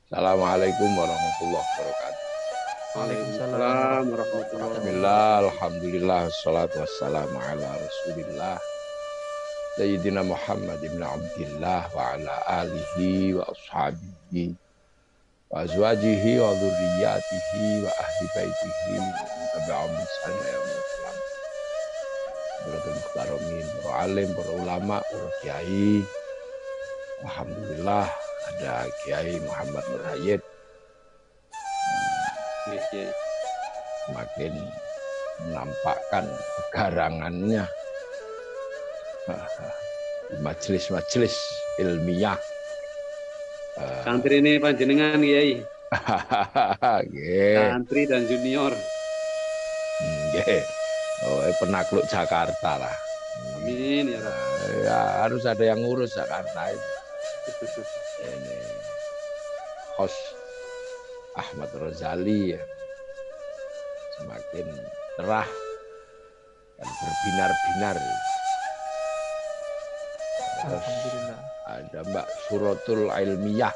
Assalamualaikum warahmatullahi wabarakatuh. Waalaikumsalam Waalaikumsalam warahmatullahi warahmatullahi wabarakatuh. Bismillah, wabarakatuh. alhamdulillah, salatu wassalamu ala rasulillah. Sayyidina Muhammad ibn Abdillah wa ala alihi wa ashabihi wa azwajihi wa dhurriyyatihi wa ahli baitihi tabi'ahum bi ihsan ila yaumil qiyamah. Hadratul Muhtaramin, para alim, para ulama, para kiai. Alhamdulillah ada Kiai Muhammad Nur Hayyid Iya, iya. semakin menampakkan kegarangannya di majelis-majelis ilmiah. Santri ini panjenengan Kiai. Nggih. Santri dan junior. Nggih. Oh, penakluk Jakarta lah. Amin ya Rabb. Ya, harus ada yang ngurus Jakarta itu. Ini Hos Ahmad Rozali ya. Semakin cerah dan berbinar-binar. Terus Alhamdulillah. ada Mbak Suratul Ilmiyah.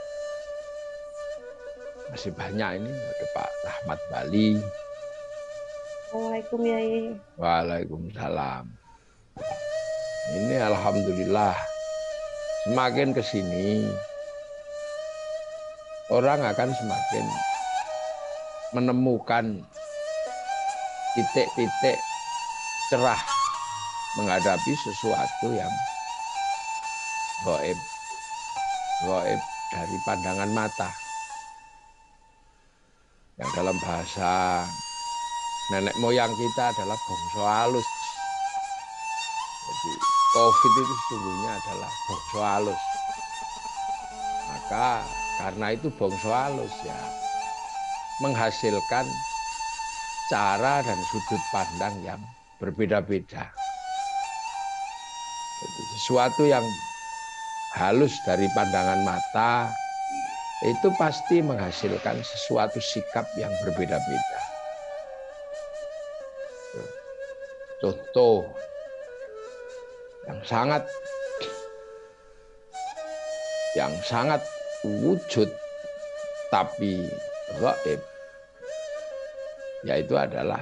Masih banyak ini, ada Pak Rahmat Bali. Assalamualaikum Yai. Waalaikumsalam. Ini alhamdulillah semakin ke sini orang akan semakin menemukan titik-titik cerah menghadapi sesuatu yang gaib, gaib dari pandangan mata. Yang dalam bahasa nenek moyang kita adalah bongso halus. Jadi COVID itu sesungguhnya adalah bongso halus. Maka karena itu bongso halus ya menghasilkan cara dan sudut pandang yang berbeda-beda. Jadi sesuatu yang halus dari pandangan mata itu pasti menghasilkan sesuatu sikap yang berbeda-beda. Contoh yang sangat wujud tapi gaib yaitu adalah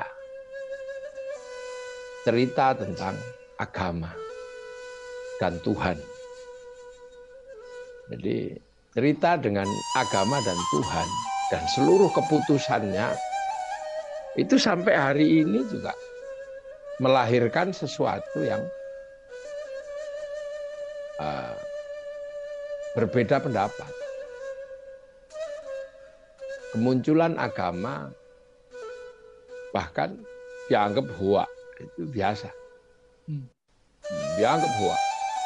cerita tentang agama dan Tuhan. Jadi cerita dengan agama dan Tuhan dan seluruh keputusannya itu sampai hari ini juga melahirkan sesuatu yang berbeda pendapat. Kemunculan agama bahkan dianggap hoak, itu biasa. Dianggap hoak.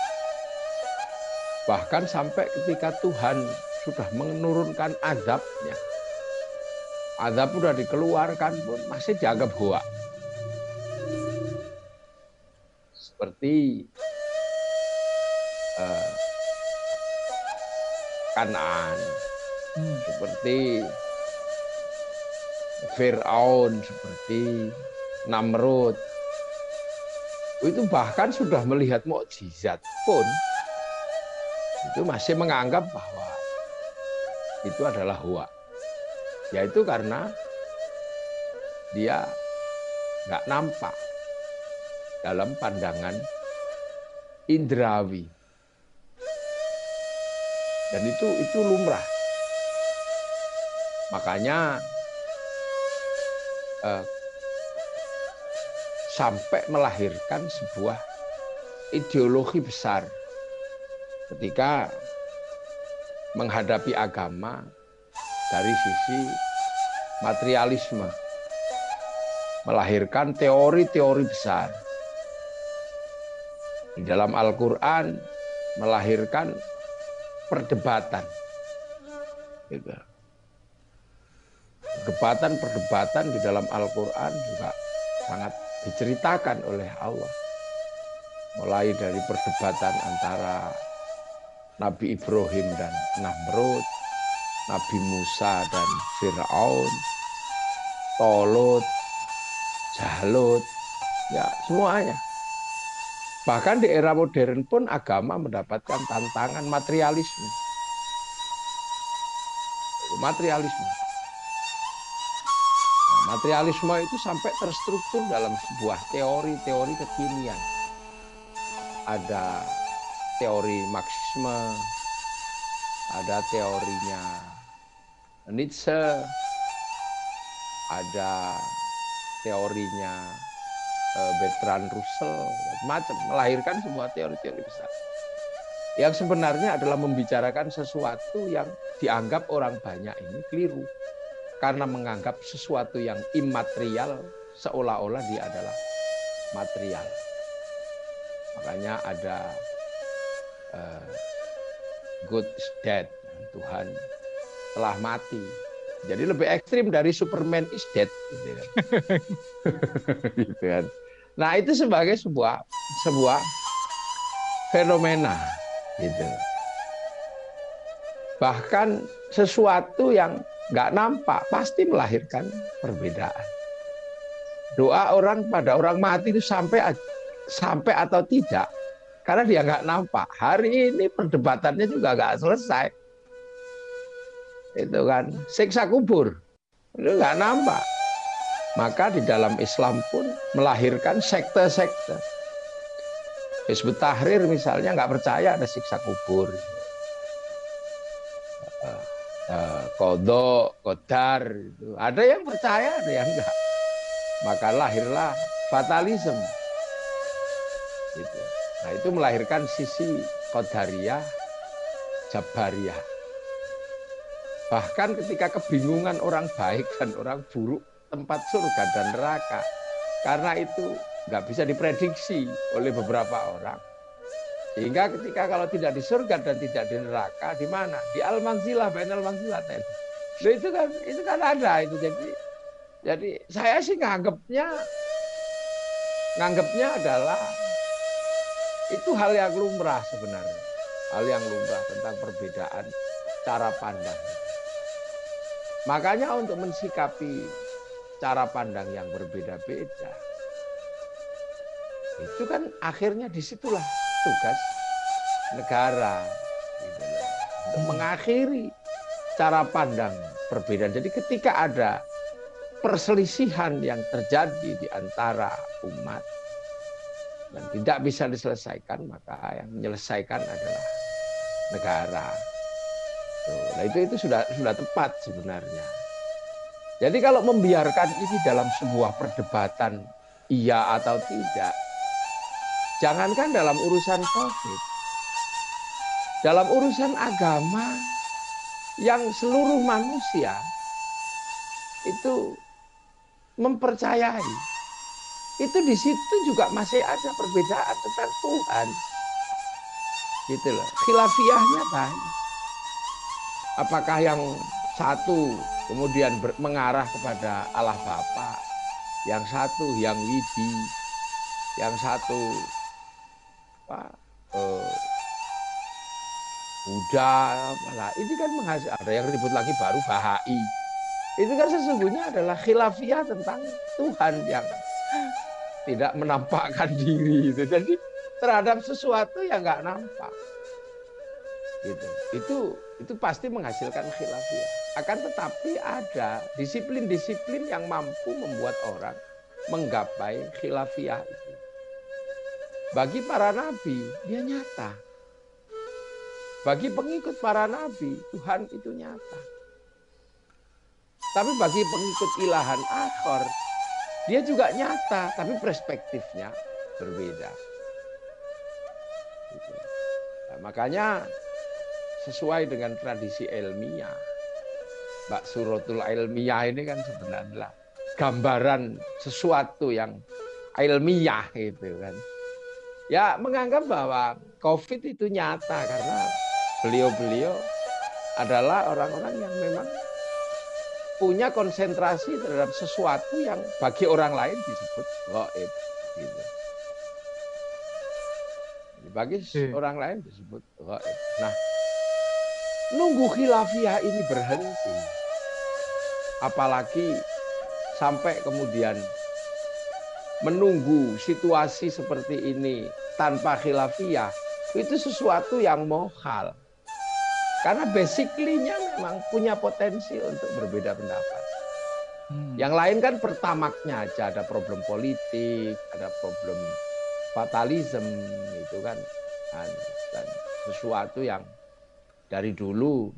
Bahkan sampai ketika Tuhan sudah menurunkan azabnya, azab sudah dikeluarkan pun masih dianggap hoak. Seperti Kanaan, seperti Fir'aun, seperti Namrud. Itu bahkan sudah melihat mukjizat pun itu masih menganggap bahwa itu adalah hoak. Yaitu karena dia nggak nampak dalam pandangan indrawi. Dan itu lumrah. Makanya sampai melahirkan sebuah ideologi besar ketika menghadapi agama dari sisi materialisme, melahirkan teori-teori besar. Di dalam Al-Quran melahirkan perdebatan. Gitu. Perdebatan di dalam Al-Quran juga sangat diceritakan oleh Allah. Mulai dari perdebatan antara Nabi Ibrahim dan Namrud, Nabi Musa dan Fir'aun, Tolut, Jalut, ya semuanya. Bahkan di era modern pun agama mendapatkan tantangan materialisme. materialisme. Nah, materialisme itu sampai terstruktur dalam sebuah teori-teori kekinian. Ada teori Marxisme, ada teorinya Nietzsche, ada teorinya Bertrand Russell, macam melahirkan sebuah teori-teori besar yang sebenarnya adalah membicarakan sesuatu yang dianggap orang banyak ini keliru karena menganggap sesuatu yang imaterial seolah-olah dia adalah material. Makanya ada God is dead, Tuhan telah mati. Jadi lebih ekstrim dari Superman is dead, gitu kan. Gitu kan. Nah itu sebagai sebuah fenomena, gitu. Bahkan sesuatu yang nggak nampak pasti melahirkan perbedaan. Doa orang pada orang mati itu sampai atau tidak, karena dia nggak nampak. Hari ini perdebatannya juga nggak selesai. Itu kan siksa kubur itu nggak nampak. Maka di dalam Islam pun melahirkan sekte-sekte. Hizbut Tahrir misalnya nggak percaya ada siksa kubur. Qadha, qadar itu. Ada yang percaya, ada yang enggak. Maka lahirlah fatalisme. Gitu. Nah itu melahirkan sisi qadariyah, jabariyah. Bahkan ketika kebingungan orang baik dan orang buruk, tempat surga dan neraka, karena itu nggak bisa diprediksi oleh beberapa orang. Sehingga ketika kalau tidak di surga dan tidak di neraka, di mana? Di al-manzilah, bainal manzilatain. Itu kan ada itu. Jadi saya sih nganggapnya adalah itu hal yang lumrah sebenarnya. Hal yang lumrah tentang perbedaan cara pandang. Makanya untuk mensikapi cara pandang yang berbeda-beda, itu kan akhirnya disitulah tugas negara gitu loh, untuk mengakhiri cara pandang perbedaan. Jadi ketika ada perselisihan yang terjadi di antara umat dan tidak bisa diselesaikan, maka yang menyelesaikan adalah negara. Nah itu sudah tepat sebenarnya. Jadi kalau membiarkan ini dalam sebuah perdebatan iya atau tidak, jangankan dalam urusan COVID, dalam urusan agama yang seluruh manusia itu mempercayai, itu di situ juga masih ada perbedaan tentang Tuhan, gitu loh. Khilafiyahnya banyak. Apakah yang satu kemudian mengarah kepada Allah Bapa, yang satu yang Widi, yang satu Buddha, apalah. Ini kan ada yang ribut lagi baru Bahai. Itu kan sesungguhnya adalah khilafiyah tentang Tuhan yang tidak menampakkan diri. Jadi terhadap sesuatu yang nggak nampak. Gitu. Itu pasti menghasilkan khilafiyah. Akan tetapi ada disiplin-disiplin yang mampu membuat orang menggapai khilafiyah itu. Bagi para nabi, dia nyata. Bagi pengikut para nabi, Tuhan itu nyata. Tapi bagi pengikut ilahan akhor, dia juga nyata, tapi perspektifnya berbeda. Gitu. Nah, makanya sesuai dengan tradisi ilmiah, Mbak Suratul Ilmiah ini kan sebenarnya gambaran sesuatu yang ilmiah gitu kan. Ya menganggap bahwa COVID itu nyata karena beliau-beliau adalah orang-orang yang memang punya konsentrasi terhadap sesuatu yang bagi orang lain disebut gaib. Gitu. Bagi orang lain disebut gaib. Nah, nunggu khilafiyah ini berhenti. Apalagi sampai kemudian menunggu situasi seperti ini tanpa khilafiyah, itu sesuatu yang mohal. Karena basically-nya memang punya potensi untuk berbeda pendapat. Yang lain kan pertamaknya aja, ada problem politik, ada problem fatalism, itu kan dan sesuatu yang dari dulu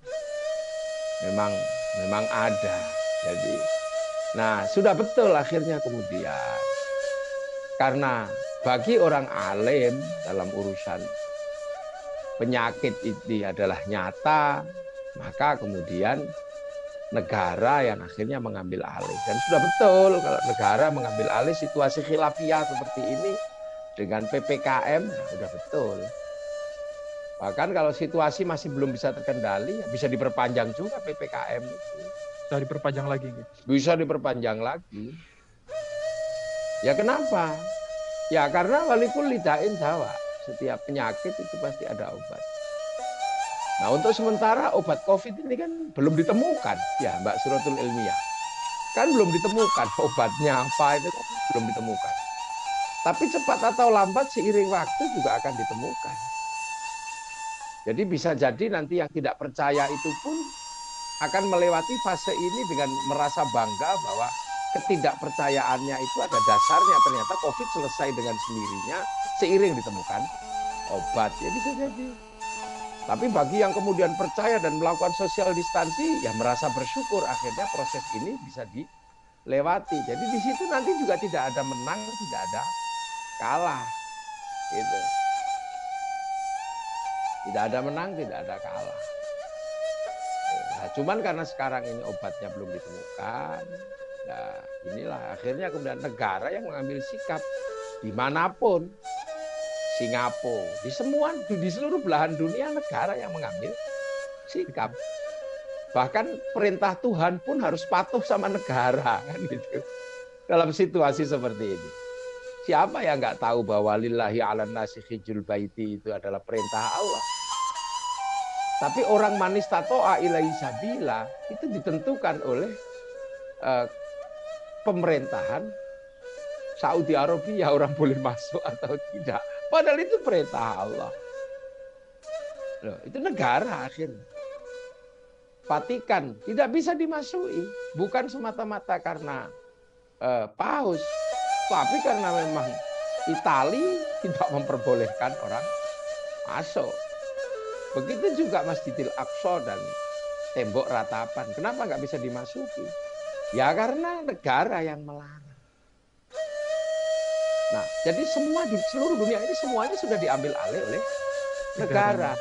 memang ada. Jadi, nah sudah betul akhirnya kemudian karena bagi orang alim dalam urusan penyakit ini adalah nyata, maka kemudian negara yang akhirnya mengambil alih. Dan sudah betul kalau negara mengambil alih situasi khilafiyah seperti ini dengan PPKM, sudah betul. Bahkan kalau situasi masih belum bisa terkendali, ya bisa diperpanjang juga PPKM itu. Bisa diperpanjang lagi. Bisa diperpanjang lagi. Ya kenapa? Ya karena walikul lidain dawa. Setiap penyakit itu pasti ada obat. Nah untuk sementara obat COVID ini kan belum ditemukan. Ya Mbak Suratul Ilmiah. Kan belum ditemukan obatnya apa itu kan belum ditemukan. Tapi cepat atau lambat seiring waktu juga akan ditemukan. Jadi bisa jadi nanti yang tidak percaya itu pun akan melewati fase ini dengan merasa bangga bahwa ketidakpercayaannya itu ada dasarnya. Ternyata COVID selesai dengan sendirinya seiring ditemukan obat. Ya bisa jadi. Tapi bagi yang kemudian percaya dan melakukan social distancing, ya merasa bersyukur akhirnya proses ini bisa dilewati. Jadi di situ nanti juga tidak ada menang, tidak ada kalah. Gitu. Tidak ada menang, tidak ada kalah. Nah, cuman karena sekarang ini obatnya belum ditemukan, nah inilah akhirnya kemudian negara yang mengambil sikap dimanapun. Singapura, di seluruh belahan dunia negara yang mengambil sikap. Bahkan perintah Tuhan pun harus patuh sama negara kan gitu. Dalam situasi seperti ini. Siapa yang nggak tahu bahwa lillahi 'alan nasi hijjul baiti itu adalah perintah Allah. Tapi orang manis tato'a ilaihi sabila itu ditentukan oleh pemerintahan Saudi Arabia, orang boleh masuk atau tidak. Padahal itu perintah Allah. Loh, itu negara akhirnya. Vatikan tidak bisa dimasuki. Bukan semata-mata karena paus. Tapi karena memang Itali tidak memperbolehkan orang masuk. Begitu juga Masjidil Aqsa dan tembok ratapan. Kenapa nggak bisa dimasuki? Ya karena negara yang melarang. Nah, jadi semua di seluruh dunia ini semuanya sudah diambil alih oleh negara.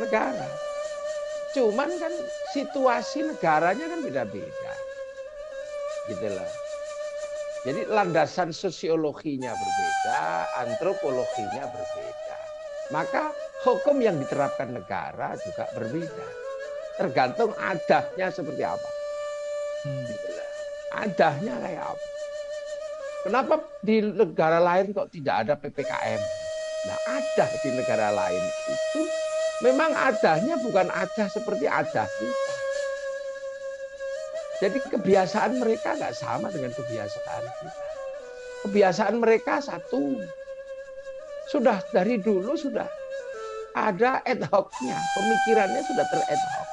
Cuman kan situasi negaranya kan beda-beda. Gitu lah. Jadi landasan sosiologinya berbeda, antropologinya berbeda. Maka hukum yang diterapkan negara juga berbeda. Tergantung adahnya seperti apa. Gitu lah. Adahnya kayak apa. Kenapa di negara lain kok tidak ada PPKM? Nah, adah di negara lain itu memang adahnya bukan adah seperti adah kita. Jadi kebiasaan mereka nggak sama dengan kebiasaan kita. Kebiasaan mereka satu. Sudah dari dulu sudah ada ad hoc-nya. Pemikirannya sudah ter-ad hoc.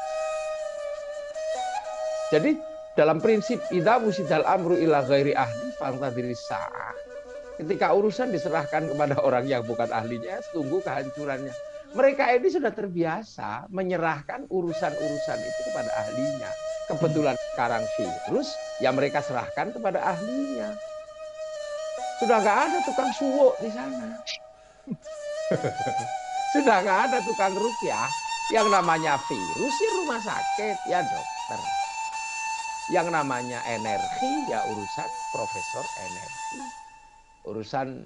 Jadi dalam prinsip idza wusidal amru ila ghairi ahli fantadhiris sa'ah. Ketika urusan diserahkan kepada orang yang bukan ahlinya, tunggu kehancurannya. Mereka ini sudah terbiasa menyerahkan urusan-urusan itu kepada ahlinya. Kebetulan sekarang virus, ya mereka serahkan kepada ahlinya. Sudah nggak ada tukang suwo di sana. Sudah nggak ada tukang rukyah. Yang namanya virus ya rumah sakit, ya dokter. Yang namanya energi ya urusan profesor energi. Urusan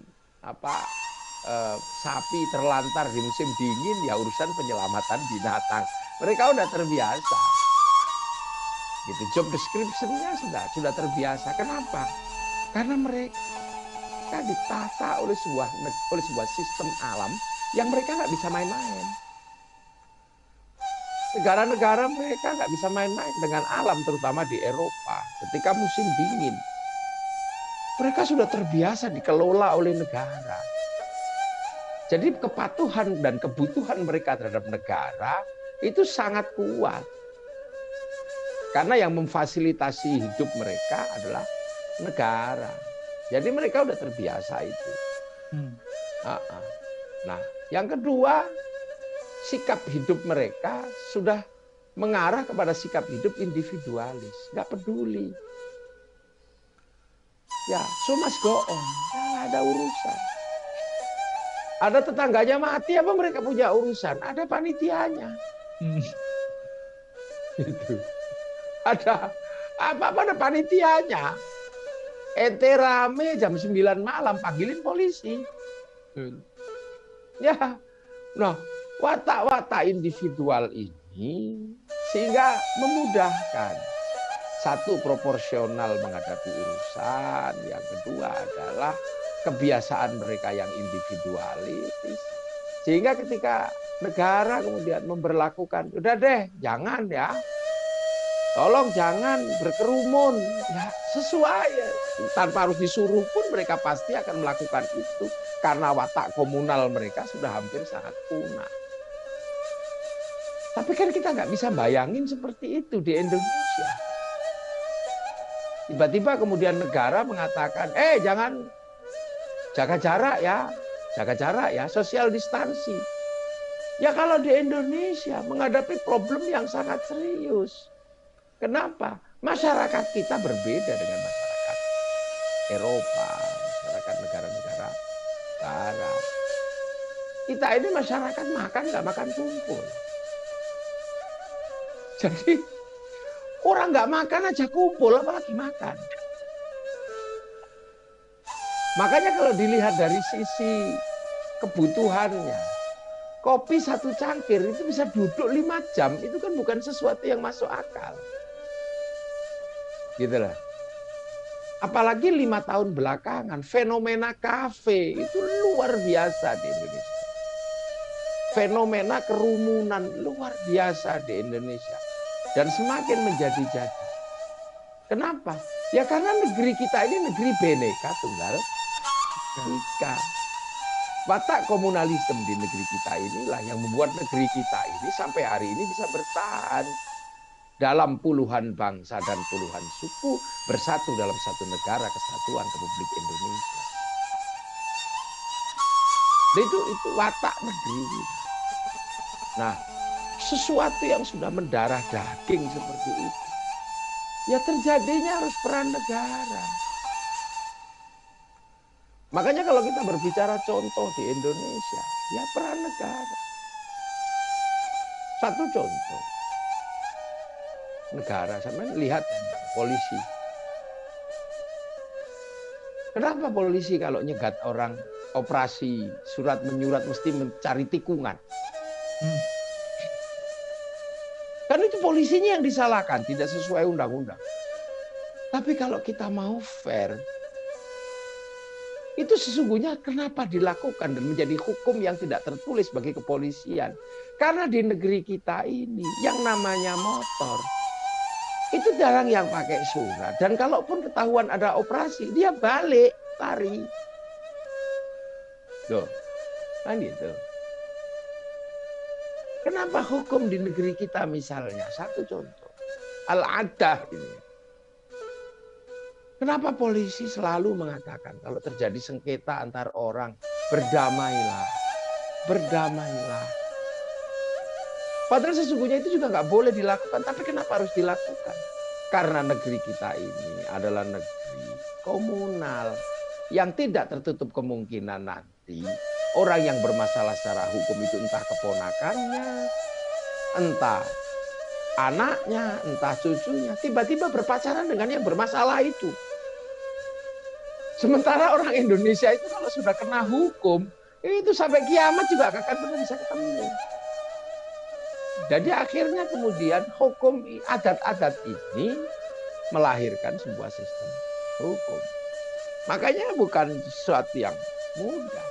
sapi terlantar di musim dingin ya urusan penyelamatan binatang. Mereka udah terbiasa. Gitu, job description-nya sudah terbiasa. Kenapa? Karena mereka ditata oleh sebuah sistem alam yang mereka nggak bisa main-main. Negara-negara mereka nggak bisa main-main dengan alam, terutama di Eropa. Ketika musim dingin, mereka sudah terbiasa dikelola oleh negara. Jadi kepatuhan dan kebutuhan mereka terhadap negara itu sangat kuat. Karena yang memfasilitasi hidup mereka adalah negara. Jadi mereka udah terbiasa itu. Nah, yang kedua, sikap hidup mereka sudah mengarah kepada sikap hidup individualis, nggak peduli. Ya, so must go on, nggak ada urusan. Ada tetangganya mati, apa mereka punya urusan? Ada panitianya. Itu. Ada apa-apa ada panitianya. Ente rame jam 9 malam panggilin polisi. Ya, nah watak-watak individual ini sehingga memudahkan. Satu, proporsional menghadapi urusan. Yang kedua adalah kebiasaan mereka yang individualis. Sehingga ketika negara kemudian memberlakukan, udah deh, jangan ya. Tolong jangan berkerumun. Ya, sesuai. Tanpa harus disuruh pun mereka pasti akan melakukan itu. Karena watak komunal mereka sudah hampir sangat punah. Tapi kan kita nggak bisa bayangin seperti itu di Indonesia. Tiba-tiba kemudian negara mengatakan, jangan jaga jarak ya, social distancing. Ya kalau di Indonesia menghadapi problem yang sangat serius. Kenapa? Masyarakat kita berbeda dengan masyarakat Eropa, masyarakat negara-negara Barat. Kita ini masyarakat makan nggak makan kumpul. Jadi orang nggak makan aja kumpul, apalagi makan. Makanya kalau dilihat dari sisi kebutuhannya, kopi satu cangkir itu bisa duduk 5 jam, itu kan bukan sesuatu yang masuk akal. Gitu lah. Apalagi 5 tahun belakangan, fenomena kafe itu luar biasa di Indonesia. Fenomena kerumunan luar biasa di Indonesia. Dan semakin menjadi-jadi. Kenapa? Ya karena negeri kita ini negeri Bhinneka Tunggal Ika. Watak komunalisme di negeri kita inilah yang membuat negeri kita ini sampai hari ini bisa bertahan. Dalam puluhan bangsa dan puluhan suku bersatu dalam satu negara kesatuan Republik Indonesia. Itu watak negeri. Nah, sesuatu yang sudah mendarah daging seperti itu, ya terjadinya harus peran negara. Makanya kalau kita berbicara contoh di Indonesia, ya peran negara. Satu contoh. Negara, sampai lihat polisi. Kenapa polisi kalau nyegat orang operasi surat menyurat mesti mencari tikungan? Kan itu polisinya yang disalahkan, tidak sesuai undang-undang. Tapi kalau kita mau fair, itu sesungguhnya kenapa dilakukan dan menjadi hukum yang tidak tertulis bagi kepolisian. Karena di negeri kita ini yang namanya motor, itu jarang yang pakai surat. Dan kalaupun ketahuan ada operasi, dia balik, lari. Tuh, kan gitu. Kenapa hukum di negeri kita misalnya? Satu contoh. Al-adah ini. Kenapa polisi selalu mengatakan kalau terjadi sengketa antar orang, berdamailah. Berdamailah. Padahal sesungguhnya itu juga nggak boleh dilakukan. Tapi kenapa harus dilakukan? Karena negeri kita ini adalah negeri komunal yang tidak tertutup kemungkinan nanti orang yang bermasalah secara hukum itu entah keponakannya, entah anaknya, entah cucunya, tiba-tiba berpacaran dengan yang bermasalah itu. Sementara orang Indonesia itu kalau sudah kena hukum, itu sampai kiamat juga gak akan pernah bisa ketemu. Jadi akhirnya kemudian hukum adat-adat ini melahirkan sebuah sistem hukum. Makanya bukan sesuatu yang mudah.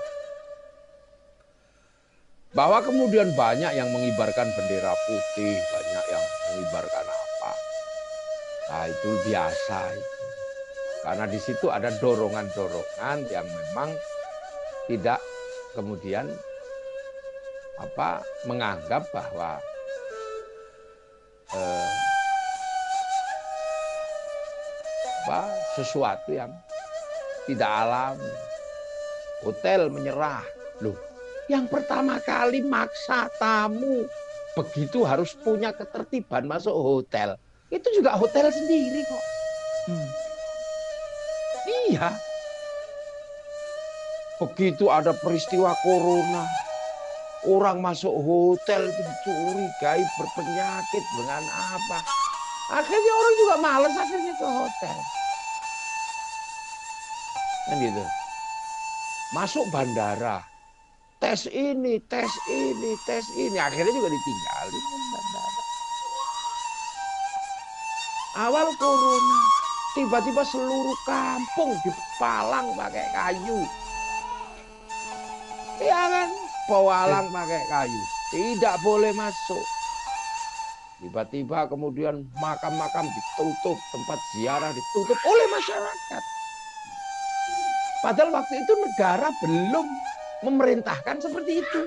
Bahwa kemudian banyak yang mengibarkan bendera putih, banyak yang mengibarkan apa. Nah itu biasa itu. Karena di situ ada dorongan-dorongan yang memang tidak kemudian menganggap bahwa sesuatu yang tidak alami. Hotel menyerah. Loh, yang pertama kali maksa tamu begitu harus punya ketertiban masuk hotel. Itu juga hotel sendiri kok. Iya. Begitu ada peristiwa corona, orang masuk hotel itu dicurigai berpenyakit dengan apa. Akhirnya orang juga malas akhirnya ke hotel. Kan gitu. Masuk bandara. Tes ini, tes ini, tes ini. Akhirnya juga ditinggalin bandara. Awal corona, tiba-tiba seluruh kampung dipalang pakai kayu. Iya kan? Pewalang pakai kayu. Tidak boleh masuk. Tiba-tiba kemudian makam-makam ditutup, tempat ziarah ditutup oleh masyarakat. Padahal waktu itu negara belum memerintahkan seperti itu.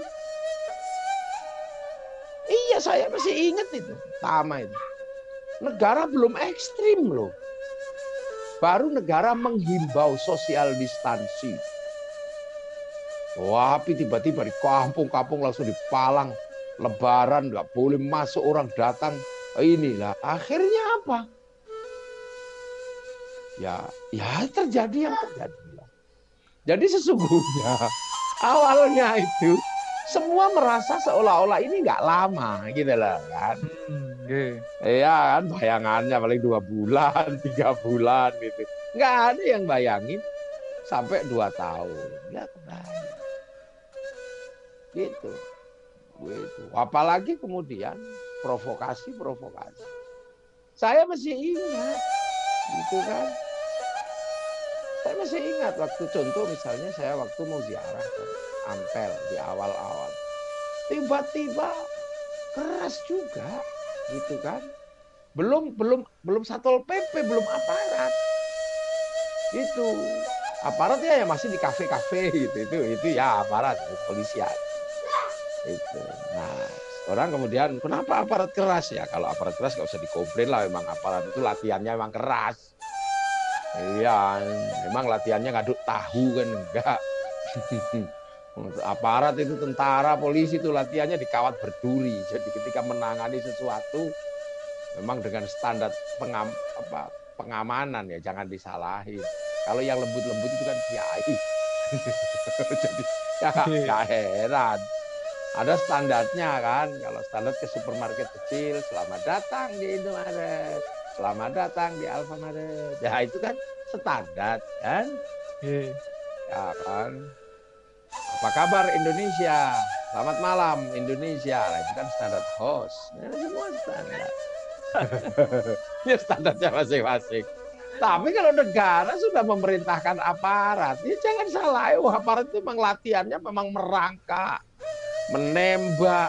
Iya, saya masih ingat itu. Pertama itu. Negara belum ekstrim loh. Baru negara menghimbau social distancing. Tapi tiba-tiba di kampung-kampung langsung dipalang. Lebaran nggak boleh masuk, orang datang. Inilah akhirnya apa? Ya terjadi yang terjadi. Jadi sesungguhnya awalnya itu semua merasa seolah-olah ini nggak lama gitu lah kan. Iya kan, bayangannya paling 2 bulan, 3 bulan gitu. Nggak ada yang bayangin sampai 2 tahun. Nggak kebayang. Gitu. Apalagi kemudian provokasi. Saya masih ingat, gitu kan. Saya masih ingat waktu contoh misalnya saya waktu mau ziarah ke Ampel di awal-awal. Tiba-tiba keras juga, gitu kan. Belum Satpol PP, belum aparat. Gitu. Aparatnya ya masih di kafe-kafe gitu. Itu ya aparat, kepolisian. Itu. Nah, orang kemudian kenapa aparat keras ya? Kalau aparat keras nggak usah dikomplain lah, memang aparat itu latihannya memang keras. Iya, memang latihannya ngaduk tahu kan enggak. Aparat itu tentara, polisi itu latihannya di kawat berduri. Jadi ketika menangani sesuatu memang dengan standar pengamanan ya, jangan disalahin. Kalau yang lembut-lembut itu kan kiai. Jadi ya nggak heran. Ada standarnya kan, kalau standar ke supermarket kecil, selamat datang di Indomaret, selamat datang di Alfamaret. Ya itu kan standar kan? Ya kan? Apa kabar Indonesia? Selamat malam Indonesia. Nah, itu kan standar host. Nah, semua standar. Ya standarnya masing-masing. Tapi kalau negara sudah memerintahkan aparat, ya jangan salah. Aparat itu memang latihannya memang merangkak, menembak.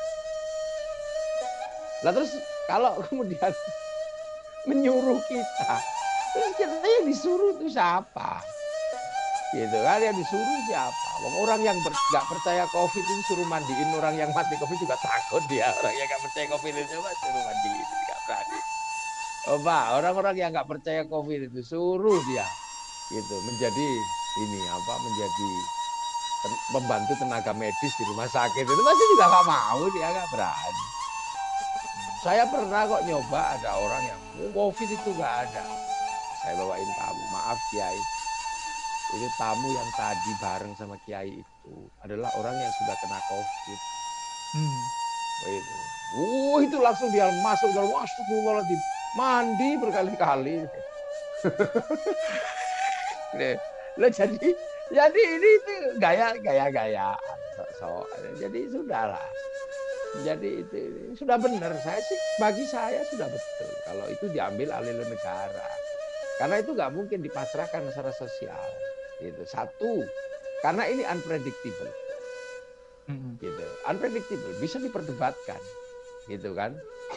Nah terus kalau kemudian menyuruh kita, terus kita yang disuruh itu siapa? Gitu kan, yang disuruh siapa? Orang yang nggak percaya COVID itu suruh mandiin orang yang mati COVID juga takut dia. Orang yang nggak percaya COVID itu coba suruh mandiin, nggak berani. Coba orang-orang yang nggak percaya COVID itu suruh dia, gitu menjadi menjadi membantu tenaga medis di rumah sakit itu pasti juga nggak mau, dia nggak berani. Saya pernah kok nyoba, ada orang yang COVID itu nggak ada. Saya bawain tamu, maaf Kiai, itu tamu yang tadi bareng sama Kiai itu adalah orang yang sudah kena COVID. Itu langsung dia masuk dalam astagfirullahaladzim, mandi berkali-kali. Jadi ini gaya-gaya. Jadi sudahlah. Jadi itu sudah benar. Bagi saya sudah betul kalau itu diambil alih oleh negara. Karena itu nggak mungkin dipasrahkan secara sosial. Gitu. Satu, karena ini unpredictable. Gitu. Unpredictable, bisa diperdebatkan. Gitu kan?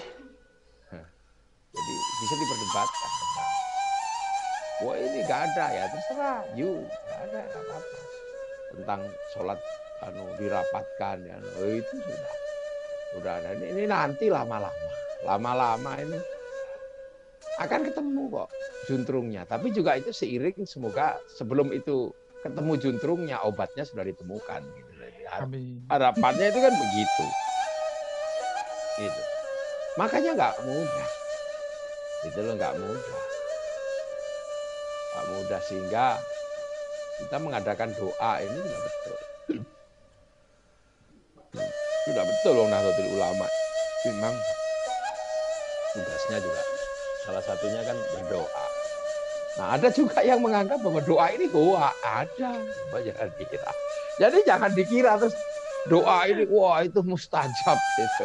Jadi bisa diperdebatkan tentang wah ini nggak ada ya, terserah, nggak ada, nggak apa-apa. Tentang sholat dirapatkan ya, itu sudah ada. Ini nanti lama-lama Lama-lama ini akan ketemu kok juntrungnya. Tapi juga itu seiring semoga sebelum itu ketemu juntrungnya obatnya sudah ditemukan. Gitu. Amin. Harapannya itu kan begitu. Gitu. Makanya nggak mudah. Itu loh nggak mudah. Nggak mudah sehingga kita mengadakan doa ini sudah betul. Sudah betul loh Nahdlatul Ulama. Memang tugasnya juga salah satunya kan berdoa. Nah ada juga yang menganggap bahwa doa ini doa. Ada. Jangan dikira. Jadi jangan dikira terus doa ini wah itu mustajab gitu.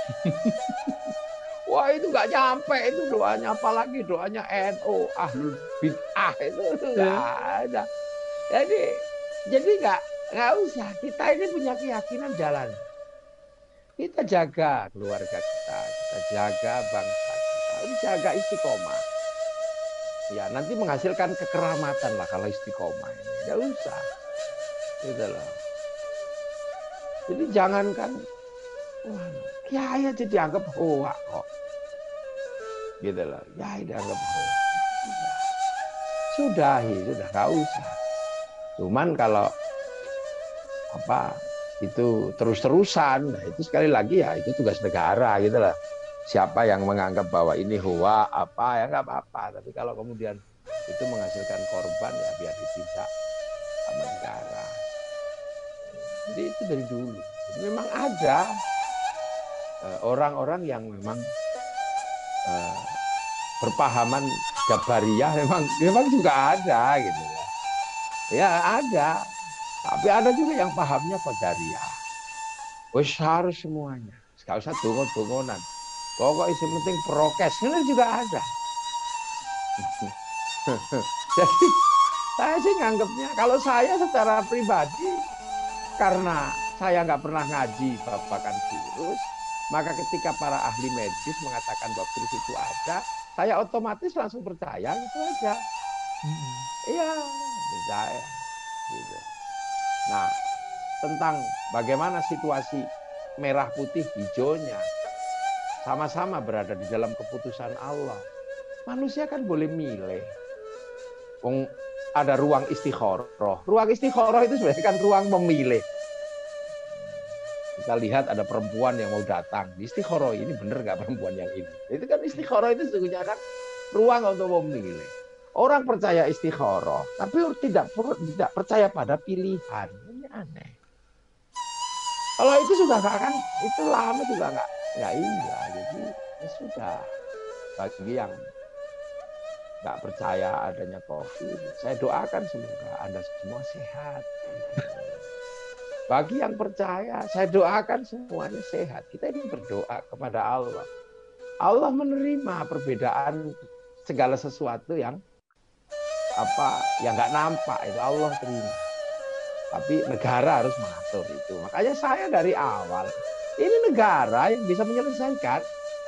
Wah itu nggak nyampe itu doanya, apalagi doanya NU ahlul bid'ah itu nggak ada. Jadi nggak usah. Kita ini punya keyakinan jalan. Kita jaga keluarga kita jaga bangsa kita, jaga istiqomah. Ya nanti menghasilkan kekeramatan lah kalau istiqomah ini. Nggak usah. Gitu loh. Jadi jangankan wah, kiai aja dianggap hoa kok. Gitu loh. Kiai dianggap hoa. Sudah nggak usah. Cuman kalau itu terus-terusan, nah itu sekali lagi ya itu tugas negara gitu lah. Siapa yang menganggap bahwa ini hoa apa ya nggak apa-apa. Tapi kalau kemudian itu menghasilkan korban ya biar ditindak sama negara. Jadi itu dari dulu. Memang ada orang-orang yang memang berpahaman Jabariyah memang juga ada gitu ya. Ya ada. Tapi ada juga yang pahamnya Qadariyah. Wes harus semuanya. Gak usah dongon-dongonan. Pokoknya yang penting prokes. Ini juga ada. Jadi saya sih nganggapnya kalau saya secara pribadi karena saya nggak pernah ngaji babakan virus, maka ketika para ahli medis mengatakan bahwa virus itu ada, saya otomatis langsung percaya itu aja. Iya, percaya. Gitu. Nah, tentang bagaimana situasi merah putih hijaunya sama-sama berada di dalam keputusan Allah. Manusia kan boleh milih. Ada ruang istikharah. Ruang istikharah itu sebenarnya kan ruang memilih. Kita lihat ada perempuan yang mau datang. Istikharah ini benar nggak perempuan yang ini? Itu kan istikharah itu sesungguhnya kan ruang untuk memilih. Orang percaya istikharah, tapi tidak percaya pada pilihan. Ini aneh. Kalau itu sudah nggak akan, itu lama juga nggak indah. Jadi ya sudah. Bagi yang nggak percaya adanya COVID, saya doakan semoga Anda semua sehat. Bagi yang percaya, saya doakan semuanya sehat. Kita ini berdoa kepada Allah. Allah menerima perbedaan segala sesuatu yang nggak nampak itu Allah terima. Tapi negara harus mengatur itu. Makanya saya dari awal ini negara yang bisa menyelesaikan.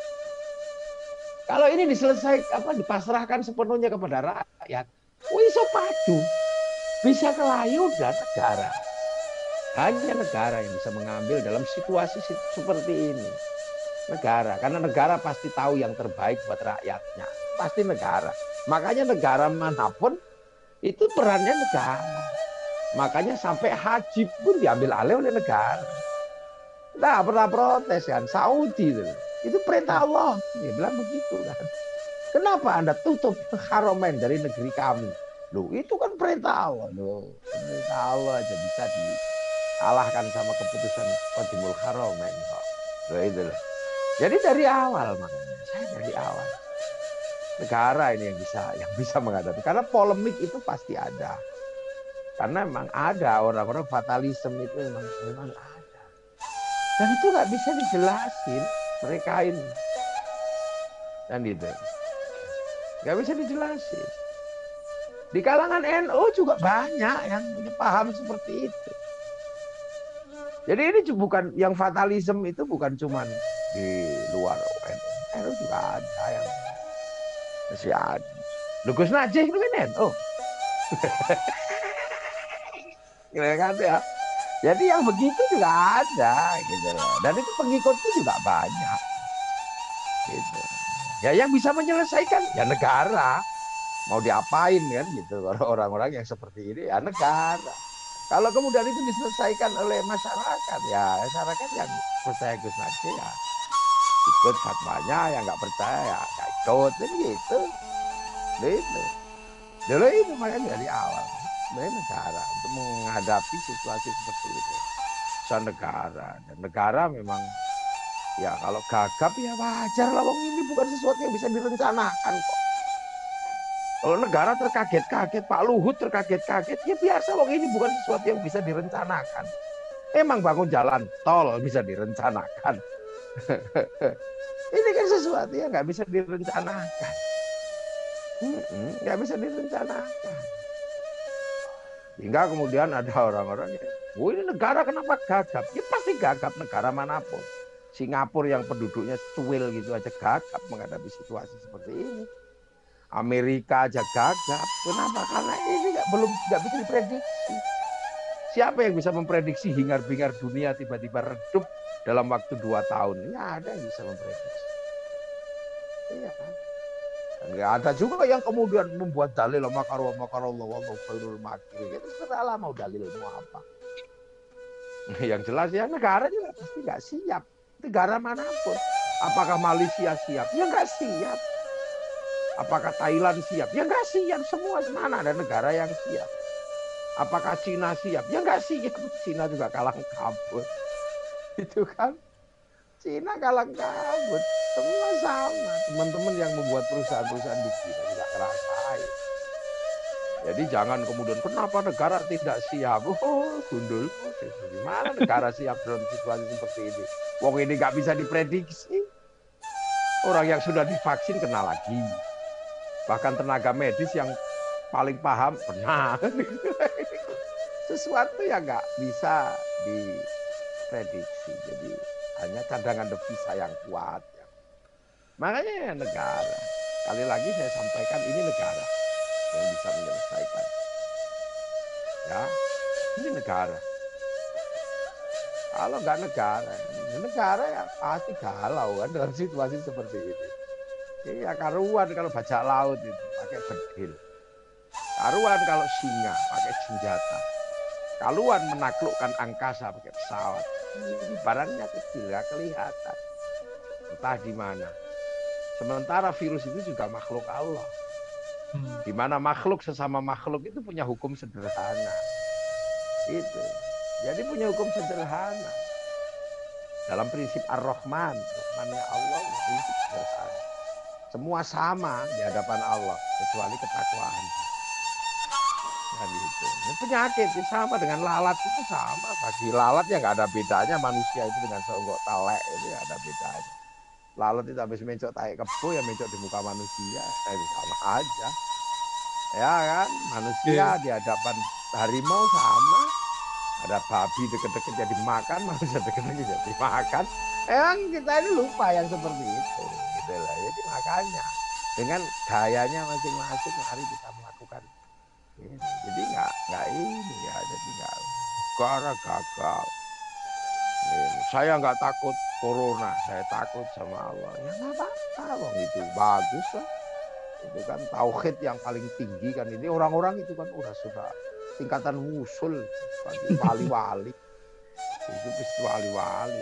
Kalau ini dipasrahkan sepenuhnya kepada rakyat, iso padu, bisa kelayu dan negara. Hanya negara yang bisa mengambil dalam situasi seperti ini. Negara, karena negara pasti tahu yang terbaik buat rakyatnya. Pasti negara. Makanya negara manapun itu perannya negara. Makanya sampai haji pun diambil alih oleh negara. Nah, pernah protes kan, Saudi itu perintah Allah. Dia bilang begitu kan. Kenapa Anda tutup Haramain dari negeri kami? Loh, itu kan perintah Allah. Loh, perintah Allah aja bisa dikalahkan sama keputusan Qadimul Haramain. Loh, itu loh. Jadi dari awal makanya saya dari awal negara ini yang bisa menghadapi. Karena polemik itu pasti ada. Karena memang ada orang-orang fatalisme itu memang ada. Dan itu nggak bisa dijelasin mereka ini. Dan itu nggak bisa dijelasin. Di kalangan NU juga banyak yang punya paham seperti itu. Jadi ini bukan yang fatalisme itu bukan cuma di luar NU. NU juga ada yang masih ada. Gus Najih itu kan NU. Kan ya. Jadi yang begitu juga ada gitu loh. Dan itu pengikutnya juga banyak. Gitu. Ya yang bisa menyelesaikan ya negara. Mau diapain kan gitu. Orang-orang yang seperti ini ya negara. Kalau kemudian itu diselesaikan oleh masyarakat, ya masyarakat yang percaya Gus Nadir ya ikut fatwanya, yang nggak percaya ya nggak ikut, kan gitu. Itu. Dulu itu makanya dari awal sebenarnya negara untuk menghadapi situasi seperti itu. Soal negara dan negara memang ya kalau gagap ya wajar lah, wong ini bukan sesuatu yang bisa direncanakan kok. Kalau negara terkaget-kaget, Pak Luhut terkaget-kaget, ya biasa, wong ini bukan sesuatu yang bisa direncanakan. Emang bangun jalan tol bisa direncanakan. Ini kan sesuatu yang nggak bisa direncanakan. Nggak bisa direncanakan. Hingga kemudian ada orang-orang yang, oh ini negara kenapa gagap? Ya pasti gagap negara manapun. Singapura yang penduduknya cuil gitu aja gagap menghadapi situasi seperti ini. Amerika aja gagap. Kenapa? Karena ini nggak bisa diprediksi. Siapa yang bisa memprediksi hingar-bingar dunia tiba-tiba redup dalam waktu 2 tahun? Nggak ada yang bisa memprediksi. Iya kan? Dan nggak ada juga yang kemudian membuat dalil makarallah wallahu khairul makirin. Itu salah, mau dalilmu apa? Yang jelas ya negara juga pasti nggak siap. Negara manapun. Apakah Malaysia siap? Ya nggak siap. Apakah Thailand siap? Ya nggak siap. Semua mana ada negara yang siap. Apakah Cina siap? Ya nggak siap. Cina juga kalang kabut. Itu kan. Cina kalang kabut. Semua sama. Teman-teman yang membuat perusahaan-perusahaan di Cina juga ngerasain. Jadi jangan kemudian kenapa negara tidak siap? Oh, gundul. Gimana negara siap dalam situasi seperti ini? Wong ini nggak bisa diprediksi. Orang yang sudah divaksin kena lagi. Bahkan tenaga medis yang paling paham pernah. Sesuatu yang nggak bisa diprediksi. Jadi hanya cadangan devisa yang kuat. Makanya ya negara. Sekali lagi saya sampaikan ini negara yang bisa menyelesaikan. Ya, ini negara. Kalau nggak negara ya pasti galau kan dalam situasi seperti ini. Iya, karuan kalau bajak laut itu pakai bedil. Karuan kalau singa pakai senjata. Karuan menaklukkan angkasa pakai pesawat. Ini barangnya kecil, nggak kelihatan. Entah di mana. Sementara virus itu juga makhluk Allah. Di mana makhluk sesama makhluk itu punya hukum sederhana. Itu. Jadi punya hukum sederhana. Dalam prinsip Ar-Rahman, Rahmannya Allah, prinsip sederhana. Semua sama di hadapan Allah, kecuali ketakwaan. Dan itu. Penyakit sama dengan lalat itu sama. Bagi lalat ya nggak ada bedanya manusia itu dengan seonggok talek itu ya ada bedanya. Lalat itu habis mencok tai kebo ya mencok di muka manusia, sama aja. Ya kan, manusia di hadapan harimau sama. Ada babi deket-deket jadi makan, manusia deket-deket jadi makan. Emang kita ini lupa yang seperti itu. Gitu lah. Jadi makanya dengan gayanya masing-masing mari kita melakukan ini. Jadi nggak ini ya, jadi nggak negara gagal. Saya nggak takut corona, saya takut sama Allah. Ya nggak apa-apa, wong itu bagus lah. Itu kan tauhid yang paling tinggi kan ini orang-orang itu kan sudah tingkatan wusul bagi wali-wali. Itu pasti wali-wali.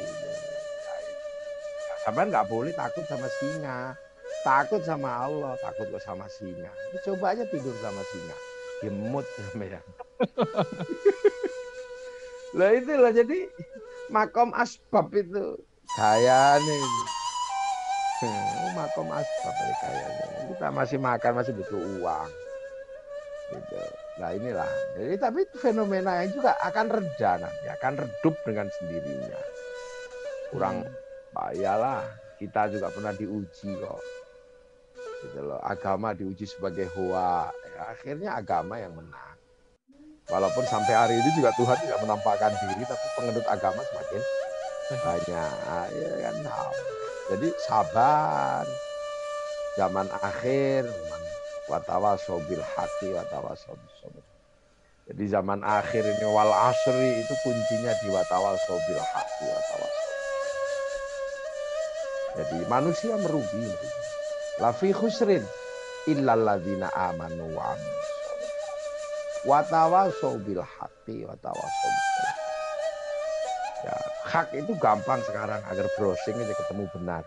Sampai nggak boleh takut sama singa, takut sama Allah, takut sama singa. Coba aja tidur sama singa, gemut ya. Lah itulah jadi makom asbab itu kayaknya ini. Makom asbab kayaknya. Kita masih makan, masih butuh uang. Gitu. Nah inilah. Jadi tapi fenomena yang juga akan reda nanti, akan redup dengan sendirinya. Kurang bayalah. Kita juga pernah diuji kok. Gitu loh. Agama diuji sebagai hoa. Ya, akhirnya agama yang menang. Walaupun sampai hari ini juga Tuhan tidak menampakkan diri, tapi penganut agama semakin banyak. Ya kan. Jadi sabar. Zaman akhir. Watawasau bil haqi watawasau bis sabr. Jadi zaman akhir ini wal asri itu kuncinya di watawasau bil haqi watawasau. Jadi manusia merugi. La fi khusrin illal ladzina amanu wa amilus sholihat. Wa tawassaw bil haqqi wa tawassaw bis sabr. Ya, hak itu gampang sekarang, agar browsing aja ketemu benar.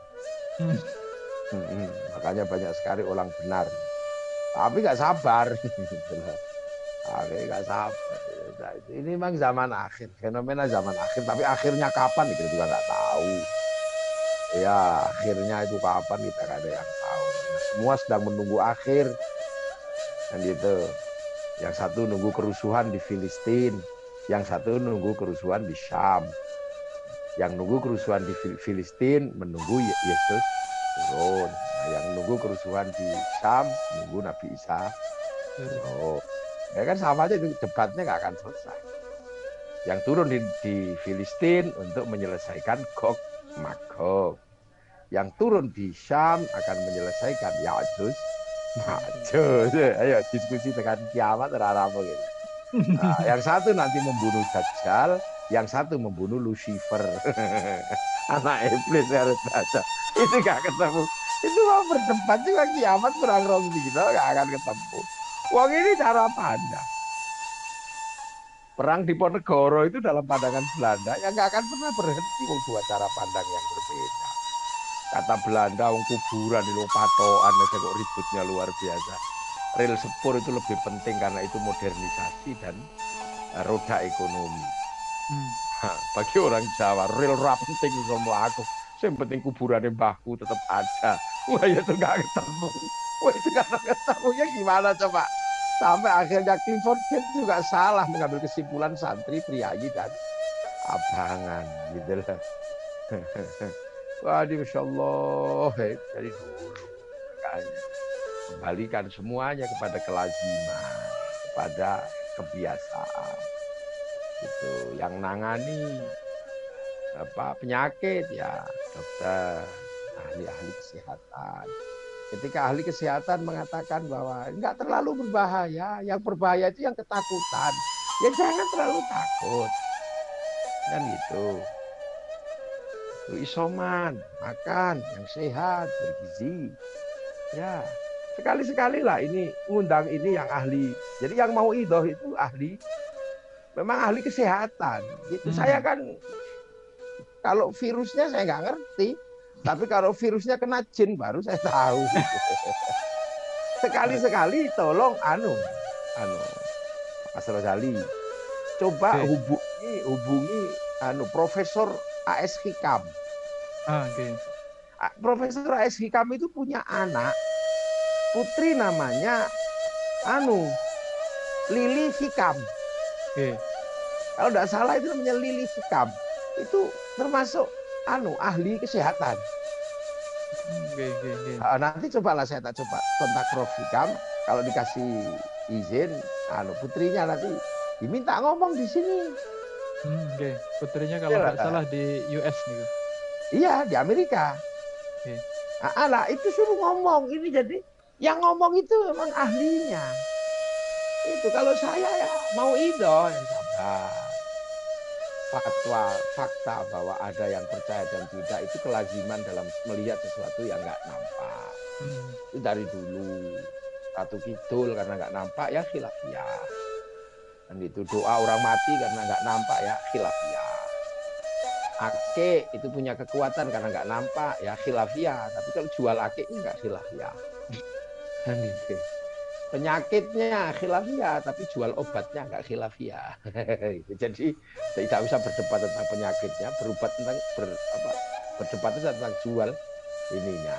Makanya banyak sekali orang benar. Tapi nggak sabar. Tapi nggak sabar. Ini memang zaman akhir, fenomena zaman akhir. Tapi akhirnya kapan kita juga nggak tahu. Ya, akhirnya itu kapan kita nggak ada yang tahu. Semua sedang menunggu akhir. Dan gitu. Yang satu nunggu kerusuhan di Filistin, yang satu nunggu kerusuhan di Syam. Yang nunggu kerusuhan di Filistin menunggu Yesus turun. Nah, yang nunggu kerusuhan di Syam nunggu Nabi Isa. Ya kan sama aja, itu debatnya nggak akan selesai. Yang turun di Filistin untuk menyelesaikan Gog Magog. Yang turun di Syam akan menyelesaikan Ya'juj Ma'juj. Ayo diskusi tekan kiamat apa gitu. Nah, yang satu nanti membunuh Dajjal, yang satu membunuh Lucifer. Anak iblis harus baca. Itu gak ketemu. Itu mau berdebat juga kiamat kurang rong dino gak akan ketemu. Wong ini cara pandang. Perang di Ponegoro itu dalam pandangan Belanda yang gak akan pernah berhenti, dua cara pandang yang berbeda. Kata Belanda, wong kuburan di patokan aja kok ributnya luar biasa. Rel sepur itu lebih penting karena itu modernisasi dan roda ekonomi. Bagi orang Jawa, rel ora penting iso mlaku. Sing penting kuburane mbahku tetap ada. Wah, ya itu nggak ketemu. Wah, itu nggak ketemu, ya gimana coba? Sampai akhirnya Clifford Gate juga salah mengambil kesimpulan santri, priayi, dan abangan. Gitu lah. Wah, Masya Allah. Dari dulu. Makanya. Kembalikan semuanya kepada kelaziman, kepada kebiasaan. Itu yang nangani penyakit ya dokter, ahli-ahli kesehatan. Ketika ahli kesehatan mengatakan bahwa enggak terlalu berbahaya, yang berbahaya itu yang ketakutan. Ya jangan terlalu takut. Dan itu isoman, makan yang sehat, bergizi. Ya, sekali-sekali lah ini ngundang ini yang ahli. Jadi yang mau idoh itu ahli, memang ahli kesehatan. Itu saya kan kalau virusnya saya nggak ngerti, tapi kalau virusnya kena jin baru saya tahu. Sekali-sekali tolong Mas Rozali, coba hubungi Profesor A.S. Hikam. Profesor A.S. Hikam itu punya anak putri namanya Lili Hikam. Kalau tidak salah itu namanya Lili Hikam. Itu termasuk ahli kesehatan. Nanti cobalah saya tak coba kontak Prof Hikam, kalau dikasih izin putrinya nanti diminta ngomong di sini. Putrinya kalau nggak salah di US nih. Iya, di Amerika. Lah itu suruh ngomong ini, jadi yang ngomong itu memang ahlinya. Itu kalau saya ya mau idoh yang sabar. Fakta bahwa ada yang percaya dan tidak itu kelaziman dalam melihat sesuatu yang nggak nampak. Itu dari dulu. Ratu Kidul karena nggak nampak ya khilafiyah. Dan itu doa orang mati karena nggak nampak ya khilafiyah. Ake itu punya kekuatan karena nggak nampak ya khilafiyah. Tapi kalau jual ake nggak khilafiyah. Dan itu. Penyakitnya khilafiyah, tapi jual obatnya nggak khilafiyah. Jadi tidak usah berdebat tentang penyakitnya, berdebat tentang jual ininya.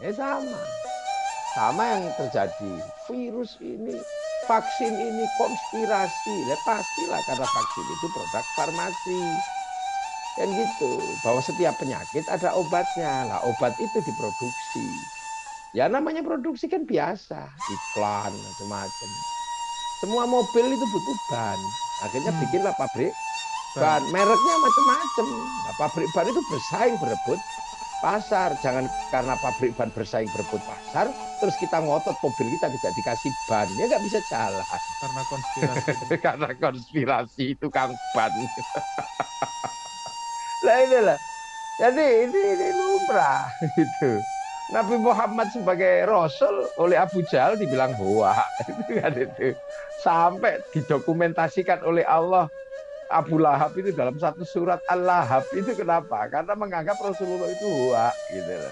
Sama yang terjadi. Virus ini, vaksin ini konspirasi. Pastilah karena vaksin itu produk farmasi. Kan gitu. Bahwa setiap penyakit ada obatnya. Lah obat itu diproduksi. Ya namanya produksi kan biasa, iklan macam-macam. Semua mobil itu butuh ban. Akhirnya bikinlah pabrik ban. Mereknya macam-macam. Nah, pabrik ban itu bersaing berebut pasar. Jangan karena pabrik ban bersaing berebut pasar, terus kita ngotot mobil kita tidak dikasih ban. Ya nggak bisa jalan. Karena konspirasi. Karena konspirasi itu kang ban. Lah inilah. Jadi ini lumrah gitu. Nabi Muhammad sebagai Rasul oleh Abu Jahal dibilang hoa. Itu kan itu. Sampai didokumentasikan oleh Allah Abu Lahab itu dalam satu surat Al-Lahab itu kenapa? Karena menganggap Rasulullah itu hoa gitu loh.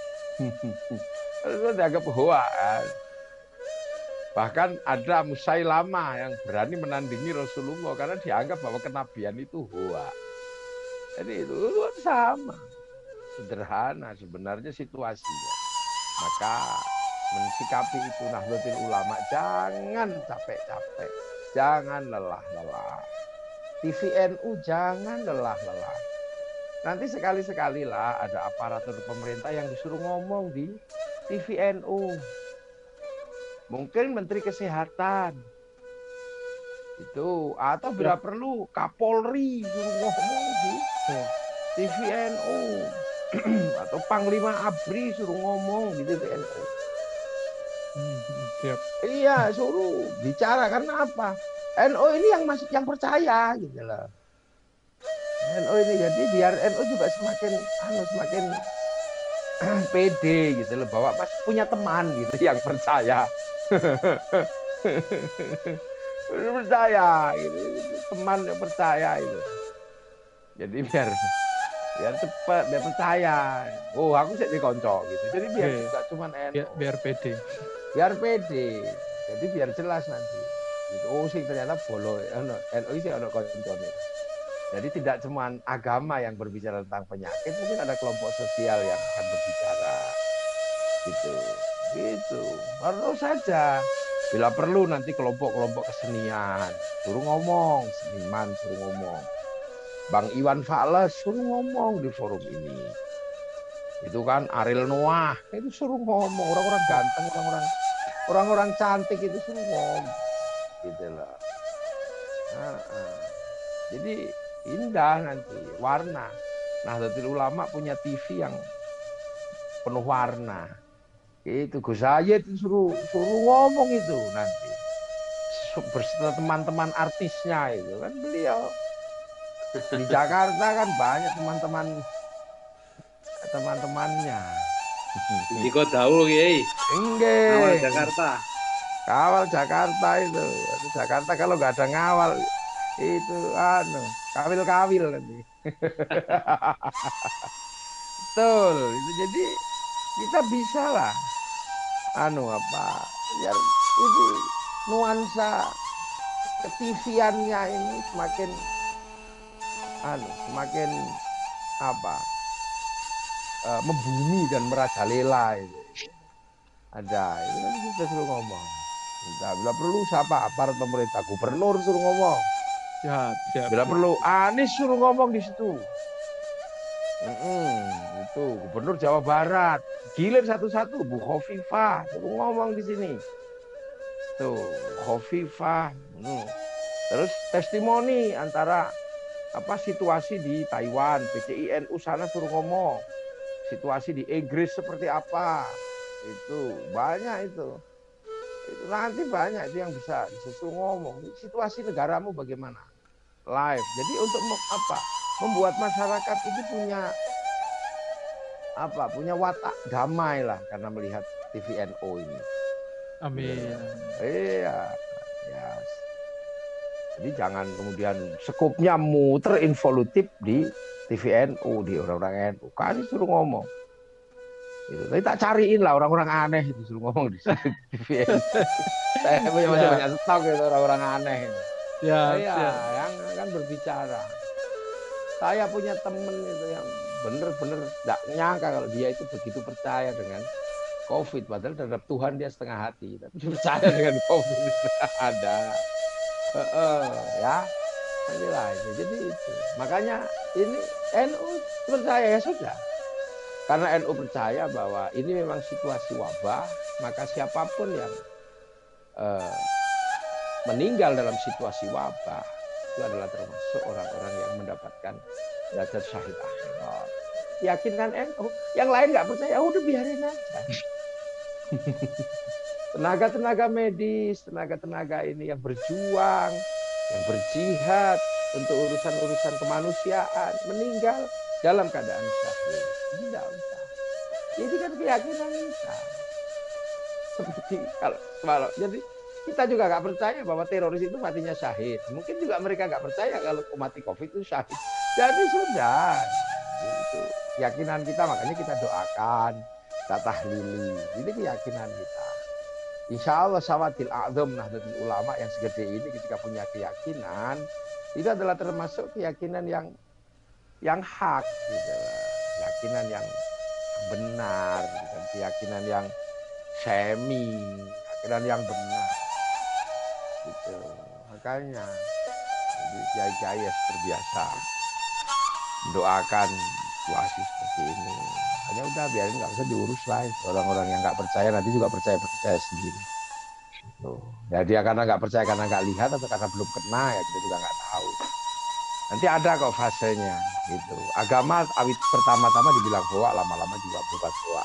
Itu dianggap hoa kan. Bahkan ada Musailama yang berani menandingi Rasulullah karena dianggap bahwa kenabian itu hoa. Jadi itu sama. Sederhana sebenarnya situasinya. Maka mensikapi itu Nahdlatul Ulama, jangan capek-capek, jangan lelah-lelah. TVNU jangan lelah-lelah. Nanti sekali-sekali lah ada aparatur pemerintah yang disuruh ngomong di TVNU. Mungkin Menteri Kesehatan. Itu atau bila perlu Kapolri suruh ngomong di TVNU. Atau Panglima ABRI suruh ngomong di TVNU. Siap. Iya, suruh bicara karena apa? NU ini yang percaya gitu loh. NU ini jadi biar NU juga semakin pede gitu loh bahwa Mas punya teman gitu yang percaya. Percaya gitu. Teman yang percaya itu. Jadi biar cepat, biar percaya. Oh, aku sih dikonco gitu. Jadi biar enggak cuma NU. Biar pede. Biar pede. Jadi biar jelas nanti. Gitu. Oh, sih ternyata bolo. NU sih ada koncone. Jadi tidak cuma agama yang berbicara tentang penyakit, mungkin ada kelompok sosial yang akan berbicara. Gitu. Gitu. Baru saja. Bila perlu nanti kelompok-kelompok kesenian suruh ngomong, seniman suruh ngomong. Bang Iwan Fales suruh ngomong di forum ini. Itu kan Ariel Noah itu suruh ngomong, orang-orang ganteng, orang-orang cantik itu suruh ngomong. Gitu loh. Jadi indah nanti, warna. Nahdlatul Ulama punya TV yang penuh warna. Itu Gus Zayed itu suruh ngomong itu nanti. Bersama teman-teman artisnya itu kan beliau. Di Jakarta kan banyak teman-temannya. Di kota Daul, Kiai. Enggak. Awal Jakarta. Kawal Jakarta itu. Jakarta kalau nggak ada ngawal itu kawil nanti. Betul. Itu jadi kita bisa lah biar itu nuansa ketiviannya ini semakin membumi dan merajalela itu. Ada itu kan kita suruh ngomong. Bila perlu siapa aparat pemerintah, gubernur suruh ngomong. Siap. Bila perlu Anies suruh ngomong di situ. Itu Gubernur Jawa Barat, gilir satu-satu, Bu Khofifah suruh ngomong di sini. Tuh, Khofifah. Terus testimoni antara situasi di Taiwan, PCI NU sana suruh ngomong. Situasi di Inggris seperti apa? Itu banyak itu. Itu nanti banyak itu yang bisa disuruh ngomong. Situasi negaramu bagaimana? Live. Jadi untuk membuat masyarakat itu punya watak damai lah karena melihat TVNO ini. Amin. Iya. Ya. Jadi jangan kemudian sekupnya muter involutif di TVNU, di orang-orang NU. Kan suruh ngomong. Gitu. Tapi tak cariin lah orang-orang aneh itu suruh ngomong di TVNU. Saya punya banyak stok itu orang-orang aneh. Iya, yang akan berbicara. Saya punya temen itu yang bener-bener nggak nyangka kalau dia itu begitu percaya dengan COVID. Padahal terhadap Tuhan dia setengah hati. Tapi dia percaya dengan COVID. Ada. Ya. Inilah itu. Jadi itu. Makanya ini NU percaya ya sudah. Karena NU percaya bahwa ini memang situasi wabah. Maka siapapun yang meninggal dalam situasi wabah itu adalah termasuk orang-orang yang mendapatkan derajat syahid akhirat. Yakinkan NU, yang lain nggak percaya, udah biarin aja. Tenaga-tenaga medis, tenaga-tenaga ini yang berjuang, yang berjihad untuk urusan-urusan kemanusiaan, meninggal, dalam keadaan syahid. Tidak usah. Ini kan keyakinan kita. Seperti kalau jadi kita juga nggak percaya bahwa teroris itu matinya syahid. Mungkin juga mereka nggak percaya kalau mati COVID itu syahid. Jadi sudah. Itu keyakinan kita, makanya kita doakan, kita tahlili. Ini keyakinan kita. Insya Allah Sawadil A'zam Nahdlatul Ulama yang segede ini ketika punya keyakinan, itu adalah termasuk keyakinan yang hak, gitu. Keyakinan yang benar, bukan keyakinan yang semi, keyakinan yang benar. Gitu. Makanya kiai-kiai terbiasa mendoakan situasi seperti ini. Hanya udah biarin, nggak usah diurus lah. Orang-orang yang nggak percaya nanti juga percaya sendiri. Tuh. Ya dia karena nggak percaya karena nggak lihat atau karena belum kena ya kita juga nggak tahu. Nanti ada kok fasenya gitu. Agama awit pertama-tama dibilang hoa, lama-lama juga berubah hoa.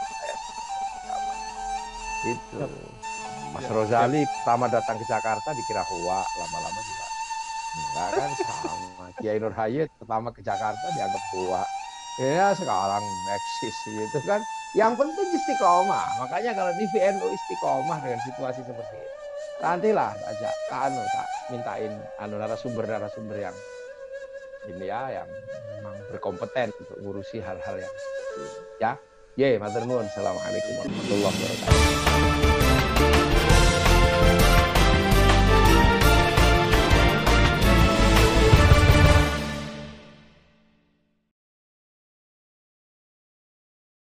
Itu. Mas Rozali pertama datang ke Jakarta dikira hoa, lama-lama juga enggak kan sama. Kiai Nur Hayat pertama ke Jakarta dianggap hoa. Ya sekarang eksis gitu kan. Yang penting istiqomah. Makanya kalau di VNU istiqomah dengan situasi seperti ini. Nantilah aja tak mintain narasumber yang ini ya, yang memang berkompeten untuk ngurusi hal-hal yang seperti ini. Ya. Matur nuwun. Assalamualaikum warahmatullahi wabarakatuh.